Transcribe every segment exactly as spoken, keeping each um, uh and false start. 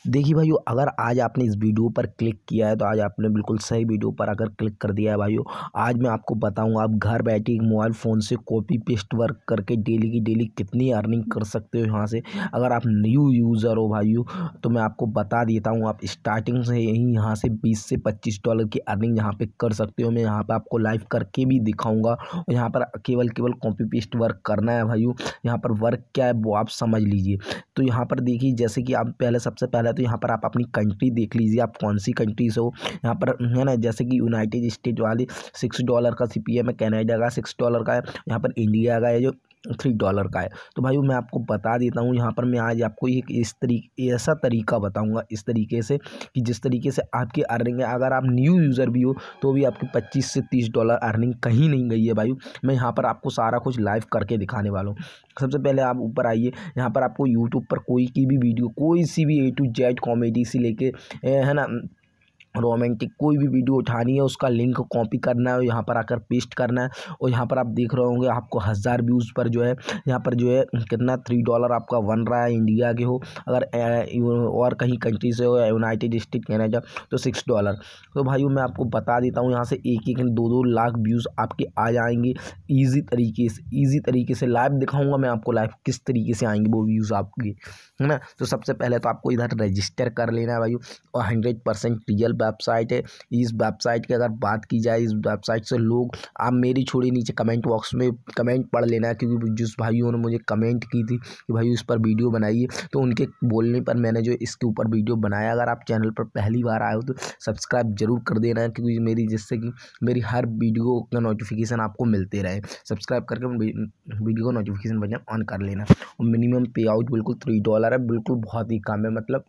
देखिए भाइयों, अगर आज आपने इस वीडियो पर क्लिक किया है तो आज आपने बिल्कुल सही वीडियो पर अगर क्लिक कर दिया है भाइयों। आज मैं आपको बताऊंगा आप घर बैठे मोबाइल फ़ोन से कॉपी पेस्ट वर्क करके डेली की डेली कितनी अर्निंग कर सकते हो यहाँ से। अगर आप न्यू यूज़र हो भाइयों तो मैं आपको बता देता हूँ, आप स्टार्टिंग से यही यहाँ से बीस से पच्चीस डॉलर की अर्निंग यहाँ पर कर सकते हो। मैं यहाँ पर आपको लाइव करके भी दिखाऊँगा और यहाँ पर केवल केवल कॉपी पेस्ट वर्क करना है भाइयों। यहाँ पर वर्क क्या है वो आप समझ लीजिए। तो यहाँ पर देखिए, जैसे कि आप पहले सबसे पहले तो यहाँ पर आप अपनी कंट्री देख लीजिए, आप कौन सी कंट्री से हो। यहाँ पर है ना, जैसे कि यूनाइटेड स्टेट वाली सिक्स डॉलर का सीपीएम है, कनाडा का सिक्स डॉलर का है, यहाँ पर इंडिया का है जो थ्री डॉलर का है। तो भाई मैं आपको बता देता हूँ, यहाँ पर मैं आज आपको एक इस तरीके ऐसा तरीका बताऊँगा इस तरीके से कि जिस तरीके से आपकी अर्निंग है। अगर आप न्यू यूज़र भी हो तो भी आपकी पच्चीस से तीस डॉलर अर्निंग कहीं नहीं गई है भाई। मैं यहाँ पर आपको सारा कुछ लाइव करके दिखाने वाला हूँ। सबसे पहले आप ऊपर आइए, यहाँ पर आपको यूट्यूब पर कोई की भी वीडियो, कोई सी भी ए टू जेड कॉमेडी से लेके है ना रोमांटिक कोई भी वीडियो उठानी है, उसका लिंक कॉपी करना है और यहाँ पर आकर पेस्ट करना है। और यहाँ पर आप देख रहे होंगे आपको हज़ार व्यूज़ पर जो है यहाँ पर जो है कितना थ्री डॉलर आपका बन रहा है। इंडिया के हो अगर और कहीं कंट्री से हो, यूनाइटेड स्टेट कनाडा, तो सिक्स डॉलर। तो भाइयों मैं आपको बता देता हूँ, यहाँ से एक एक दो दो लाख व्यूज़ आपके आ जाएंगे ईजी तरीके से। ईजी तरीके से लाइव दिखाऊँगा मैं आपको लाइव किस तरीके से आएंगे वो व्यूज़ आपके, है ना। तो सबसे पहले तो आपको इधर रजिस्टर कर लेना है भाइयों, और हंड्रेड परसेंट रियल वेबसाइट है। इस वेबसाइट की अगर बात की जाए, इस वेबसाइट से लोग, आप मेरी छोड़ी नीचे कमेंट बॉक्स में कमेंट पढ़ लेना है, क्योंकि जिस भाइयों ने मुझे कमेंट की थी कि भाई इस पर वीडियो बनाइए, तो उनके बोलने पर मैंने जो इसके ऊपर वीडियो बनाया। अगर आप चैनल पर पहली बार आए हो तो सब्सक्राइब जरूर कर देना है, क्योंकि मेरी जिससे कि मेरी हर वीडियो का नोटिफिकेशन आपको मिलते रहे। सब्सक्राइब करके वीडियो का नोटिफिकेशन बटन ऑन कर लेना। और मिनिमम पे आउट बिल्कुल थ्री डॉलर है, बिल्कुल बहुत ही कम है। मतलब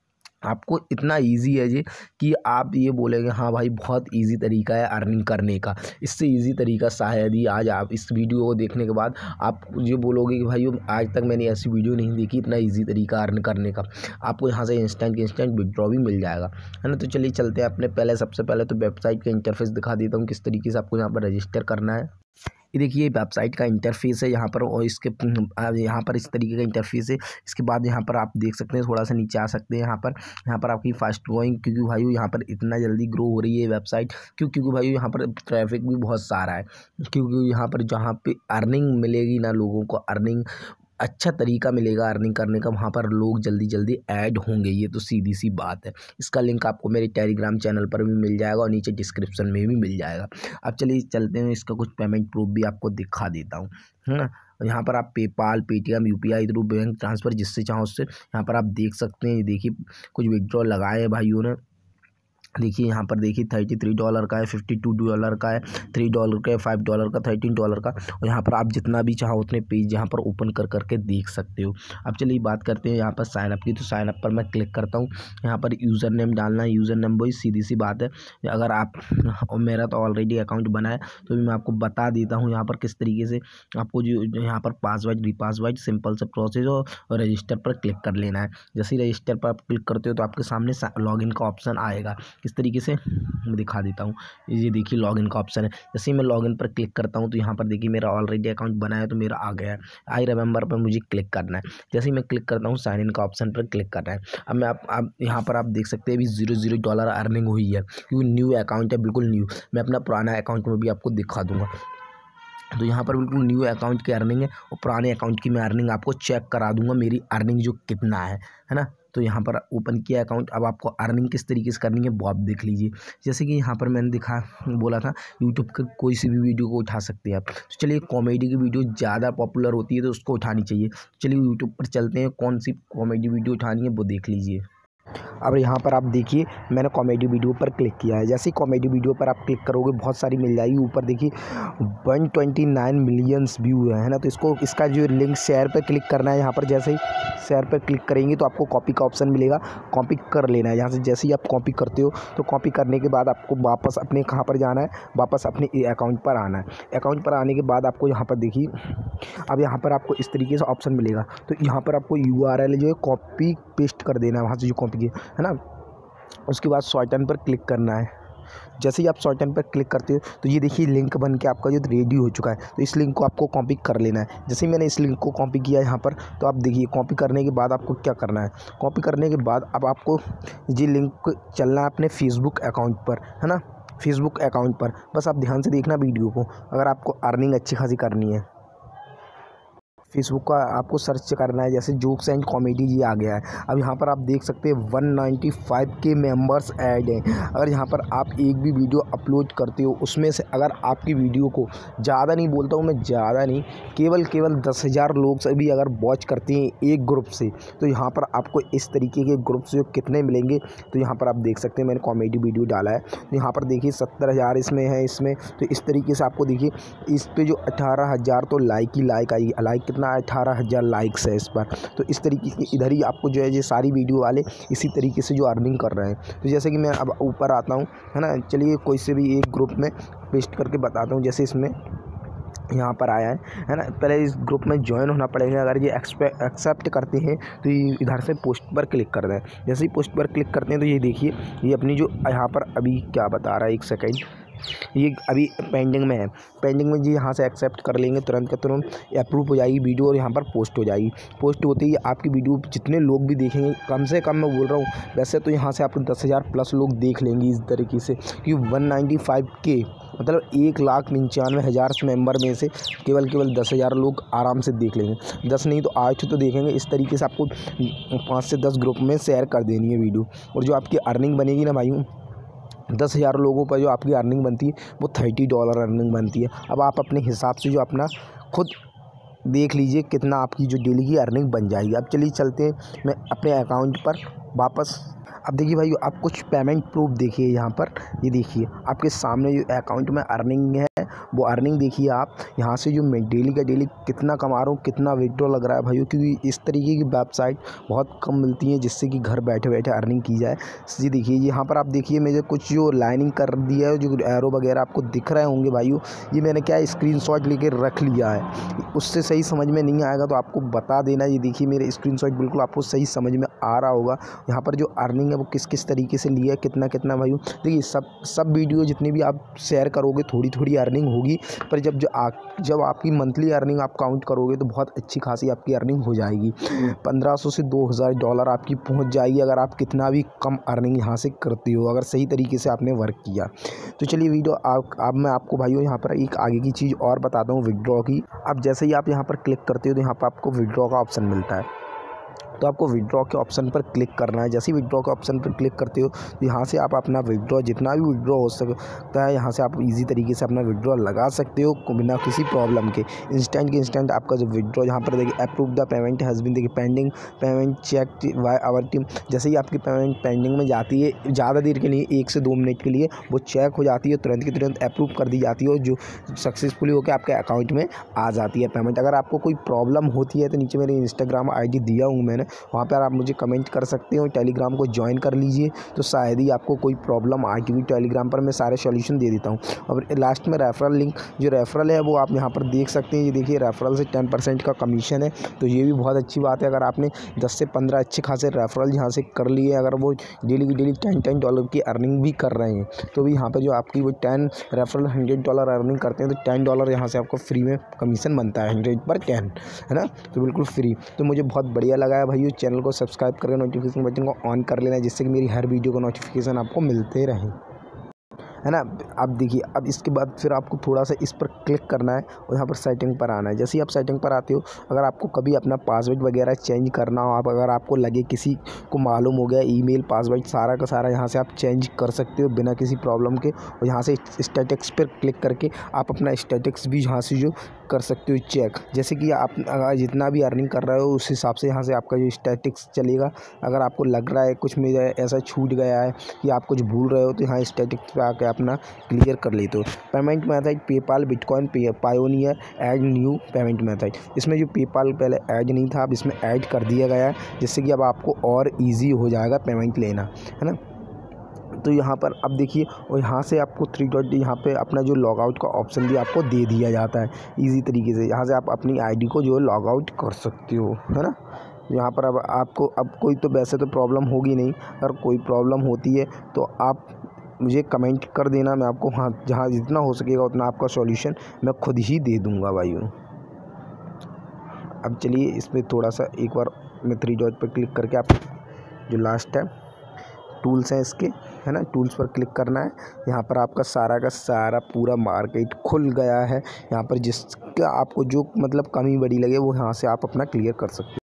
आपको इतना इजी है जी कि आप ये बोलेंगे हाँ भाई बहुत इजी तरीका है अर्निंग करने का। इससे इजी तरीका शायद ही आज आप इस वीडियो को देखने के बाद आप ये बोलोगे कि भाई आज तक मैंने ऐसी वीडियो नहीं देखी, इतना इजी तरीका अर्न करने का। आपको यहाँ से इंस्टेंट के इंस्टेंट विड्रॉ भी मिल जाएगा, है ना। तो चलिए चलते हैं अपने पहले सबसे पहले तो वेबसाइट का इंटरफेस दिखा देता हूँ किस तरीके से आपको यहाँ पर रजिस्टर करना है। ये देखिए वेबसाइट का इंटरफेस है यहाँ पर, और इसके यहाँ पर इस तरीके का इंटरफेस है। इसके बाद यहाँ पर आप देख सकते हैं, थोड़ा सा नीचे आ सकते हैं। यहाँ पर यहाँ पर आपकी फास्ट ग्रोइंग, क्योंकि भाई यहाँ पर इतना जल्दी ग्रो हो रही है वेबसाइट, क्यों क्योंकि भाई यहाँ पर ट्रैफिक भी बहुत सारा है। क्योंकि यहाँ पर जहाँ पे अर्निंग मिलेगी ना, लोगों को अर्निंग अच्छा तरीका मिलेगा अर्निंग करने का, वहाँ पर लोग जल्दी जल्दी ऐड होंगे। ये तो सीधी सी बात है। इसका लिंक आपको मेरे टेलीग्राम चैनल पर भी मिल जाएगा और नीचे डिस्क्रिप्शन में भी मिल जाएगा। अब चलिए चलते हैं, इसका कुछ पेमेंट प्रूफ भी आपको दिखा देता हूँ, है ना। यहाँ पर आप PayPal, Paytm, UPI through bank transfer जिससे चाहो उससे यहाँ पर आप देख सकते हैं। देखिए कुछ विड्रॉ लगाए हैं भाइयों ने। देखिए यहाँ पर देखिए थर्टी थ्री डॉलर का है, फिफ्टी टू डॉलर का है, थ्री डॉलर का है, फाइव डॉलर का, थर्टीन डॉलर का। और यहाँ पर आप जितना भी चाहो उतने पेज यहाँ पर ओपन कर करके देख सकते हो। अब चलिए बात करते हैं यहाँ पर साइनअप की। तो साइनअप पर मैं क्लिक करता हूँ। यहाँ पर यूज़र नेम डालना है, यूज़र नेम वही सीधी सी बात है। अगर आप, और मेरा तो ऑलरेडी अकाउंट बना है तो भी मैं आपको बता देता हूँ यहाँ पर किस तरीके से आपको जो यहाँ पर पासवर्ड रिपासवर्ड सिंपल से प्रोसेस हो, और रजिस्टर पर क्लिक कर लेना है। जैसे ही रजिस्टर पर आप क्लिक करते हो तो आपके सामने लॉगिन का ऑप्शन आएगा। किस तरीके से मैं दिखा देता हूँ। ये देखिए लॉगिन का ऑप्शन है। जैसे ही मैं लॉगिन पर क्लिक करता हूँ तो यहाँ पर देखिए मेरा ऑलरेडी अकाउंट बना है तो मेरा आ गया है। आई रिमेंबर पर मुझे क्लिक करना है। जैसे ही मैं क्लिक करता हूँ साइन इन का ऑप्शन पर क्लिक करना है। अब मैं आप, आप यहाँ पर आप देख सकते हैं अभी जीरो जीरो डॉलर अर्निंग हुई है, क्योंकि न्यू अकाउंट है, बिल्कुल न्यू। मैं अपना पुराना अकाउंट में भी आपको दिखा दूँगा। तो यहाँ पर बिल्कुल न्यू अकाउंट की अर्निंग है, और पुराने अकाउंट की मैं अर्निंग आपको चेक करा दूंगा मेरी अर्निंग जो कितना है, है ना। तो यहाँ पर ओपन किया अकाउंट। अब आपको अर्निंग किस तरीके से करनी है वो आप देख लीजिए। जैसे कि यहाँ पर मैंने दिखा बोला था यूट्यूब के कोई सी भी वीडियो को उठा सकते हैं आप। तो चलिए कॉमेडी की वीडियो ज़्यादा पॉपुलर होती है तो उसको उठानी चाहिए। चलिए यूट्यूब पर चलते हैं, कौन सी कॉमेडी वीडियो उठानी है वो देख लीजिए। अब यहाँ पर आप देखिए मैंने कॉमेडी वीडियो पर क्लिक किया है। जैसे ही कॉमेडी वीडियो पर आप क्लिक करोगे बहुत सारी मिल जाएगी। ऊपर देखिए one twenty nine millions view है, है ना। तो इसको इसका जो लिंक शेयर पर क्लिक करना है। यहाँ पर जैसे ही शेयर पर क्लिक करेंगे तो आपको कॉपी का ऑप्शन मिलेगा, कॉपी कर लेना है। यहाँ से जैसे ही आप कॉपी करते हो तो कॉपी करने के बाद आपको वापस अपने कहाँ पर जाना है, वापस अपने अकाउंट पर आना है। अकाउंट पर आने के बाद आपको यहाँ पर देखिए, अब यहाँ पर आपको इस तरीके से ऑप्शन मिलेगा। तो यहाँ पर आपको यू आर एल जो है कॉपी पेस्ट कर देना है वहाँ से जो कॉपी की, है ना। उसके बाद शॉर्टन पर क्लिक करना है। जैसे ही आप शॉर्ट टर्म पर क्लिक करते हो तो ये देखिए लिंक बन के आपका जो रेडी हो चुका है। तो इस लिंक को आपको कॉपी कर लेना है। जैसे ही मैंने इस लिंक को कॉपी किया यहाँ पर, तो आप देखिए कॉपी करने के बाद आपको क्या करना है। कॉपी करने के बाद अब आपको ये लिंक चलना है अपने फेसबुक अकाउंट पर, है ना, फेसबुक अकाउंट पर। बस आप ध्यान से देखना वीडियो को, अगर आपको अर्निंग अच्छी खासी करनी है। फेसबुक का आपको सर्च करना है, जैसे जोक्स एंड कॉमेडी ये आ गया है। अब यहाँ पर आप देख सकते हैं वन नाइन्टी फाइव के मेंबर्स ऐड हैं। अगर यहाँ पर आप एक भी वीडियो अपलोड करते हो, उसमें से अगर आपकी वीडियो को ज़्यादा नहीं बोलता हूँ मैं, ज़्यादा नहीं, केवल केवल दस हज़ार लोग से भी अगर वॉच करते हैं एक ग्रुप से, तो यहाँ पर आपको इस तरीके के ग्रुप से कितने मिलेंगे। तो यहाँ पर आप देख सकते हैं मैंने कॉमेडी वीडियो डाला है, तो यहाँ पर देखिए सत्तर हज़ार इसमें है इसमें। तो इस तरीके से आपको देखिए इस पर जो अठारह हज़ार तो लाइक ही लाइक आई, लाइक कितना अठारह हज़ार लाइक्स है इस पर। तो इस तरीके की इधर ही आपको जो है ये सारी वीडियो वाले इसी तरीके से जो अर्निंग कर रहे हैं। तो जैसे कि मैं अब ऊपर आता हूँ, है ना, चलिए कोई से भी एक ग्रुप में पेस्ट करके बताता हूँ। जैसे इसमें यहाँ पर आया है है ना, पहले इस ग्रुप में ज्वाइन होना पड़ेगा। अगर ये एक्सेप्ट करते हैं तो ये इधर से पोस्ट पर क्लिक कर दें। जैसे ही पोस्ट पर क्लिक करते हैं तो ये देखिए ये अपनी जो यहाँ पर अभी क्या बता रहा है, एक सेकेंड, ये अभी पेंडिंग में है। पेंडिंग में जी यहाँ से एक्सेप्ट कर लेंगे, तुरंत का तुरंत अप्रूव हो जाएगी वीडियो और यहाँ पर पोस्ट हो जाएगी। पोस्ट होते ही आपकी वीडियो जितने लोग भी देखेंगे, कम से कम मैं बोल रहा हूँ, वैसे तो यहाँ से आपको दस हज़ार प्लस लोग देख लेंगे इस तरीके से, क्योंकि वन नाइन्टी फाइव के मतलब एक लाख निन्यानवे हज़ार मेंबर में से केवल केवल दस हज़ार लोग आराम से देख लेंगे। दस नहीं तो आठ तो देखेंगे। इस तरीके से आपको पाँच से दस ग्रुप में शेयर कर देनी है वीडियो, और जो आपकी अर्निंग बनेगी ना भाइयों, दस हज़ार लोगों पर जो आपकी अर्निंग बनती है वो थर्टी डॉलर अर्निंग बनती है। अब आप अपने हिसाब से जो अपना खुद देख लीजिए कितना आपकी जो डेली की अर्निंग बन जाएगी। अब चलिए चलते हैं मैं अपने अकाउंट पर वापस। अब देखिए भाई आप कुछ पेमेंट प्रूफ देखिए यहाँ पर, ये देखिए आपके सामने जो अकाउंट में अर्निंग है वो अर्निंग देखिए आप यहाँ से, जो मैं डेली का डेली कितना कमा रहा हूँ, कितना विड्रॉ लग रहा है भाइयों, क्योंकि इस तरीके की वेबसाइट बहुत कम मिलती है जिससे कि घर बैठे बैठे अर्निंग की जाए। जी देखिए यहाँ पर आप देखिए मेरे कुछ जो लाइनिंग कर दिया है, जो एरो वगैरह आपको दिख रहे होंगे भाइयों, ये मैंने क्या स्क्रीनशॉट लेके रख लिया है। उससे सही समझ में नहीं आएगा तो आपको बता देना। ये देखिए मेरे स्क्रीनशॉट बिल्कुल आपको सही समझ में आ रहा होगा। यहाँ पर जो अर्निंग है वो किस किस तरीके से लिया है, कितना कितना भाइयों। देखिए सब सब वीडियो जितनी भी आप शेयर करोगे थोड़ी थोड़ी अर्निंग होगी, पर जब जो आ, जब आपकी मंथली अर्निंग आप काउंट करोगे तो बहुत अच्छी खासी आपकी अर्निंग हो जाएगी। पंद्रह सौ से दो हज़ार डॉलर आपकी पहुंच जाएगी अगर आप कितना भी कम अर्निंग यहाँ से करते हो, अगर सही तरीके से आपने वर्क किया। तो चलिए वीडियो आप अब मैं आपको भाइयों यहाँ पर एक आगे की चीज़ और बताता हूँ, विड्रॉ की। अब जैसे ही आप यहाँ पर क्लिक करते हो तो यहाँ पर आपको विड्रॉ का ऑप्शन मिलता है। तो आपको विड्रॉ के ऑप्शन पर क्लिक करना है। जैसे ही विड्रॉ के ऑप्शन पर क्लिक करते हो तो यहाँ से आप अपना विड्रॉ जितना भी विड्रॉ हो सकता है यहाँ से आप इजी तरीके से अपना विड्रॉ लगा सकते हो बिना किसी प्रॉब्लम के। इंस्टेंट के इंस्टेंट आपका जो विड्रॉ यहाँ पर देखिए approve the payment has been, देखिए pending payment check by our team. जैसे ही आपकी पेमेंट पेंडिंग में जाती है, ज़्यादा देर के लिए एक से दो मिनट के लिए वो चेक हो जाती है, तुरंत की तुरंत अप्रूव कर दी जाती है और जो सक्सेसफुली होकर आपके अकाउंट में आ जाती है पेमेंट। अगर आपको कोई प्रॉब्लम होती है तो नीचे मेरे इंस्टाग्राम आई डी दिया हूँ मैंने, वहाँ पर आप मुझे कमेंट कर सकते हो। टेलीग्राम को ज्वाइन कर लीजिए तो शायद ही आपको कोई प्रॉब्लम आए, क्योंकि टेलीग्राम पर मैं सारे सॉल्यूशन दे देता हूँ। और लास्ट में रेफरल लिंक, जो रेफरल है वो आप यहाँ पर देख सकते हैं। ये देखिए रेफरल से टेन परसेंट का कमीशन है, तो ये भी बहुत अच्छी बात है। अगर आपने दस से पंद्रह अच्छे खासे रेफरल यहाँ से कर लिए, अगर वो डेली की डेली टेन टेन डॉलर की अर्निंग भी कर रहे हैं, तो भी यहाँ पर जो आपकी वो ten referral hundred dollar earning करते हैं तो टेन डॉलर यहाँ से आपको फ्री में कमीशन बनता है, हंड्रेड पर टेन, है ना, तो बिल्कुल फ्री। तो मुझे बहुत बढ़िया लगा है भाई। चैनल को सब्सक्राइब करके नोटिफिकेशन बटन को ऑन कर लेना, जिससे कि मेरी हर वीडियो का नोटिफिकेशन आपको मिलते रहे, है ना। अब देखिए अब इसके बाद फिर आपको थोड़ा सा इस पर क्लिक करना है और यहाँ पर सेटिंग पर आना है। जैसे ही आप सेटिंग पर आते हो, अगर आपको कभी अपना पासवर्ड वगैरह चेंज करना हो, आप अगर आपको लगे किसी को मालूम हो गया ईमेल पासवर्ड सारा का सारा, यहाँ से आप चेंज कर सकते हो बिना किसी प्रॉब्लम के। और यहाँ से स्टैटिक्स पर क्लिक करके आप अपना स्टैटिक्स भी यहाँ से जो कर सकते हो चेक। जैसे कि आप अगर जितना भी अर्निंग कर रहे हो उस हिसाब से यहाँ से आपका जो स्टैटिक्स चलेगा। अगर आपको लग रहा है कुछ में ऐसा छूट गया है कि आप कुछ भूल रहे हो, तो यहाँ स्टैटिक्स पे आके अपना क्लियर कर लेते हो। Payment method PayPal, bitcoin, Payoneer, add new payment method. इसमें जो पेपाल पहले ऐड नहीं था, अब इसमें ऐड कर दिया गया है, जिससे कि अब आपको और ईजी हो जाएगा पेमेंट लेना, है ना। तो यहाँ पर अब देखिए, और यहाँ से आपको थ्री डॉट यहाँ पे अपना जो लॉग आउट का ऑप्शन भी आपको दे दिया जाता है इजी तरीके से। यहाँ से आप अपनी आईडी को जो लॉग आउट कर सकते हो, है ना। यहाँ पर अब आपको अब कोई तो वैसे तो प्रॉब्लम होगी नहीं, अगर कोई प्रॉब्लम होती है तो आप मुझे कमेंट कर देना, मैं आपको हाँ जहाँ जितना हो सकेगा उतना आपका सॉल्यूशन मैं खुद ही दे दूँगा भाइयों। अब चलिए इस पर थोड़ा सा एक बार मैं थ्री डॉट पर क्लिक करके आप जो लास्ट है टूल्स हैं इसके, है ना, टूल्स पर क्लिक करना है। यहाँ पर आपका सारा का सारा पूरा मार्केट खुल गया है। यहाँ पर जिसका आपको जो मतलब कमी बड़ी लगे वो यहाँ से आप अपना क्लियर कर सकते हैं।